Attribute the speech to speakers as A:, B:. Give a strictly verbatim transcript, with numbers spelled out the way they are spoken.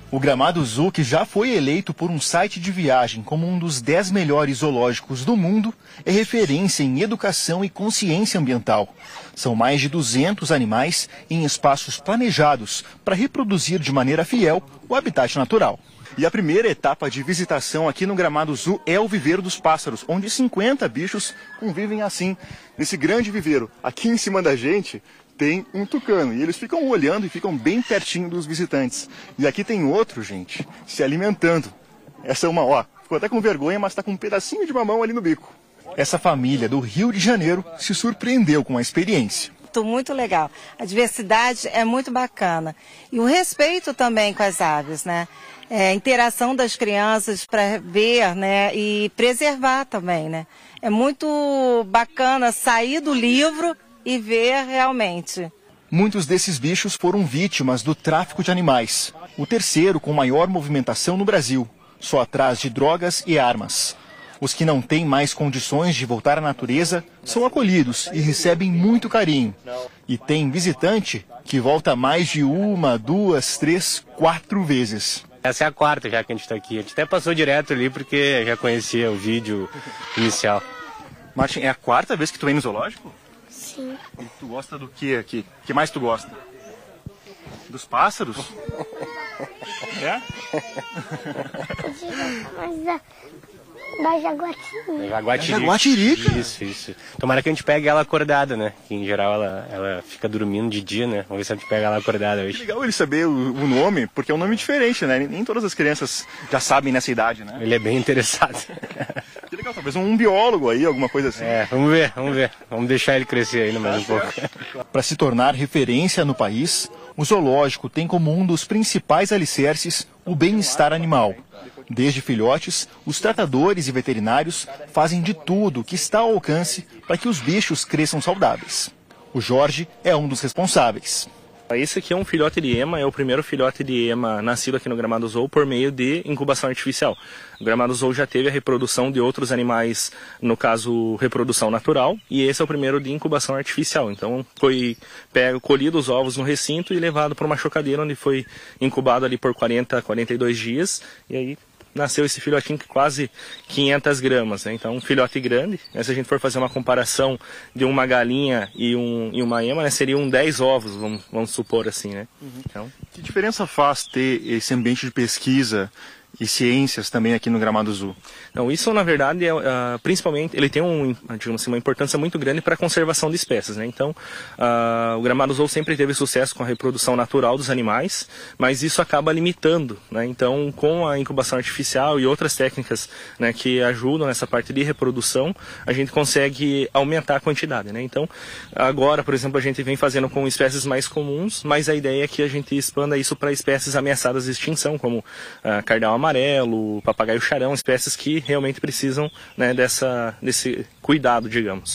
A: O Gramado Zoo, que já foi eleito por um site de viagem como um dos dez melhores zoológicos do mundo, é referência em educação e consciência ambiental. São mais de duzentos animais em espaços planejados para reproduzir de maneira fiel o habitat natural. E a primeira etapa de visitação aqui no Gramado Zoo é o Viveiro dos Pássaros, onde cinquenta bichos convivem assim, nesse grande viveiro. Aqui em cima da gente tem um tucano e eles ficam olhando e ficam bem pertinho dos visitantes. E aqui tem outro, gente, se alimentando. Essa é uma, ó, ficou até com vergonha, mas está com um pedacinho de mamão ali no bico. Essa família do Rio de Janeiro se surpreendeu com a experiência.
B: Muito legal. A diversidade é muito bacana. E o respeito também com as aves, né? É, a interação das crianças para ver, né? E preservar também, né? É muito bacana sair do livro e ver realmente.
A: Muitos desses bichos foram vítimas do tráfico de animais. O terceiro com maior movimentação no Brasil, só atrás de drogas e armas. Os que não têm mais condições de voltar à natureza são acolhidos e recebem muito carinho. E tem visitante que volta mais de uma, duas, três, quatro vezes.
C: Essa é a quarta já que a gente está aqui. A gente até passou direto ali porque já conhecia o vídeo inicial.
A: Martin, é a quarta vez que tu vem no zoológico?
D: Sim.
A: E tu gosta do que aqui? O que mais tu gosta? Dos pássaros? É?
D: Mas da, da jaguatirica.
C: Jaguatirica.
A: Jaguatirica?
C: Isso, isso. Tomara que a gente pegue ela acordada, né? Que em geral ela, ela fica dormindo de dia, né? Vamos ver se a gente pega ela acordada hoje.
A: Que legal ele saber o, o nome, porque é um nome diferente, né? Nem todas as crianças já sabem nessa idade, né?
C: Ele é bem interessado.
A: Que legal, talvez um biólogo aí, alguma coisa assim.
C: É, vamos ver, vamos ver. Vamos deixar ele crescer ainda mais um pouco.
A: Para se tornar referência no país, o zoológico tem como um dos principais alicerces o bem-estar animal. Desde filhotes, os tratadores e veterinários fazem de tudo que está ao alcance para que os bichos cresçam saudáveis. O Jorge é um dos responsáveis.
E: Esse aqui é um filhote de ema, é o primeiro filhote de ema nascido aqui no Gramado Zoo por meio de incubação artificial. O Gramado Zoo já teve a reprodução de outros animais, no caso, reprodução natural, e esse é o primeiro de incubação artificial. Então, foi pego, colhido os ovos no recinto e levado para uma chocadeira, onde foi incubado ali por quarenta, quarenta e dois dias, e aí nasceu esse filhotinho com quase quinhentas gramas, né? Então um filhote grande, né? Se a gente for fazer uma comparação de uma galinha e, um, e uma ema, né? Seriam dez ovos, vamos, vamos supor assim, né?
A: Uhum.
E: Então,
A: que diferença faz ter esse ambiente de pesquisa e ciências também aqui no Gramado Zoo?
E: Então, isso na verdade é uh, principalmente, ele tem um, digamos assim, uma importância muito grande para a conservação de espécies, né? Então, uh, o Gramado Zoo sempre teve sucesso com a reprodução natural dos animais, mas isso acaba limitando, né? Então, com a incubação artificial e outras técnicas, né, que ajudam nessa parte de reprodução, a gente consegue aumentar a quantidade, né? Então, agora, por exemplo, a gente vem fazendo com espécies mais comuns, mas a ideia é que a gente expanda isso para espécies ameaçadas de extinção, como uh, cardal amarelo, papagaio charão, espécies que realmente precisam, né, dessa, desse cuidado, digamos.